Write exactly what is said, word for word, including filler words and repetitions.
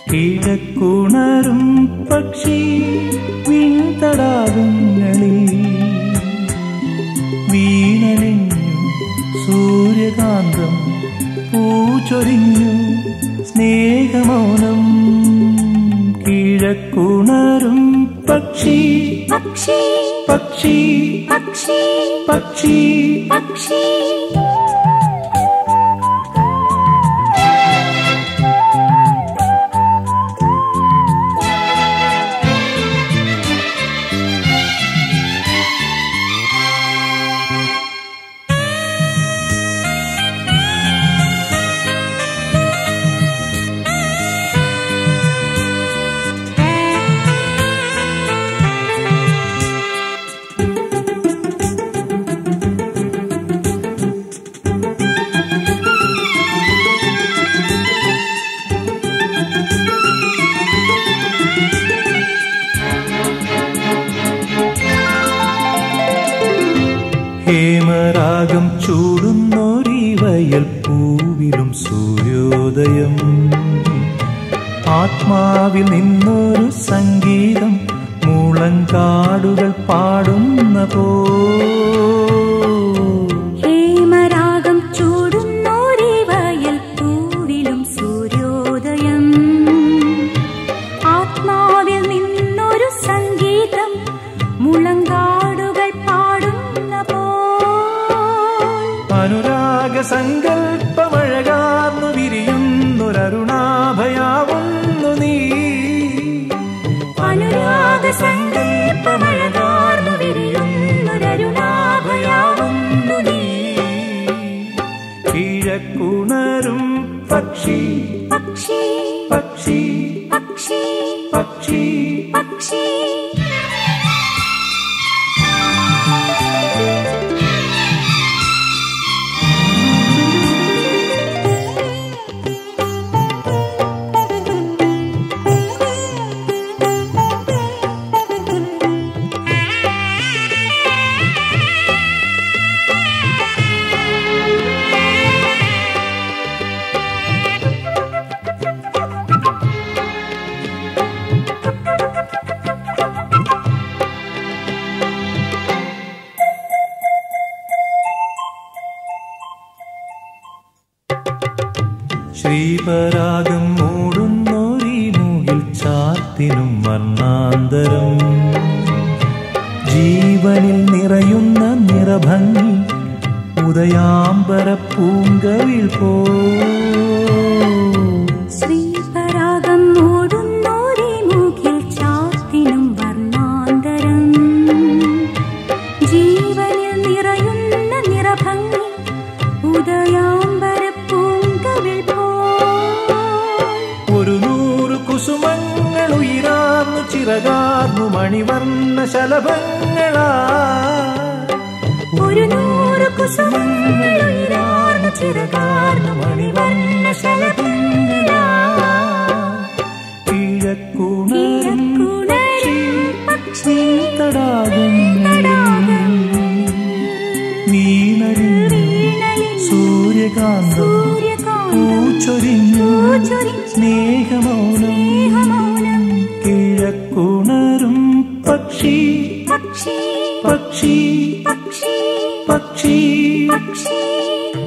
കിഴക്കുണരും പക്ഷി വിൺതടാകങ്ങളിൽ വീണലിഞ്ഞു സൂര്യകാന്തം പൂച്ചൊരിഞ്ഞു സ്നേഹമൗനം. കിഴക്കുണരും പക്ഷി പക്ഷി പക്ഷി പക്ഷി പക്ഷി പക്ഷി ഹേമരാഗം ചൂടുന്നൊരീ വയൽ പൂവിലും സൂര്യോദയം. ആത്മാവിൽ നിന്നൊരു സംഗീതം മുളങ്കാടുകൾ പാടുന്ന പോ. ഹേമരാഗം ചൂടുന്നൊരീ വയൽ പൂവിലും സൂര്യോദയം. ആത്മാവിൽ നിന്നൊരു സംഗീതം മുളങ്കാടുകൾ പാടുന്ന പോ. അനുരാഗ സങ്കൽപ്പമഴകാർന്നു വിരിയുന്നൊരരുണാഭയാവുന്നു നീ. അനുരാഗ സങ്കൽപ്പമഴകാർന്നു വിരിയുന്നൊരരുണാഭയാവുന്നു നീ. കിഴക്കുണരും പക്ഷി പക്ഷി പക്ഷി പക്ഷി പക്ഷി പക്ഷി ശ്രീപരാഗം മൂടുന്നൊരീ മൂകിൽ ചാത്തിനും വർണ്ണാന്തരം. ജീവനിൽ നിറയുന്ന നിറഭംഗി ഉദയാംബര പൂങ്കവിൽ പോ. ശ്രീപരാഗം മൂടുന്നൊരീ മൂകിൽ ചാത്തിനും വർണ്ണാന്തരം. ജീവനിൽ നിറയുന്ന നിറഭംഗി ഉദയാംബര പൂങ്കവിൽ പോ. ഒരു നൂറ് കുസുമങ്ങൾ ഉയരാർന്നു ചിറകാർന്നു മണിവർണ്ണ ശലഭങ്ങളാ. ഒരു നൂറ് കുസുമങ്ങൾ ഉയരാർന്നു ചിറകാർന്നു മണിവർണ്ണ ശലഭങ്ങളാ. കിഴക്കുണരും പക്ഷി തടാകങ്ങളിൽ വീണലിഞ്ഞു സൂര്യകാന്തം പൂച്ചൊരിഞ്ഞു സ്നേഹമൗനം. കിഴക്കുണരും പക്ഷി പക്ഷി പക്ഷി പക്ഷി പക്ഷി പക്ഷി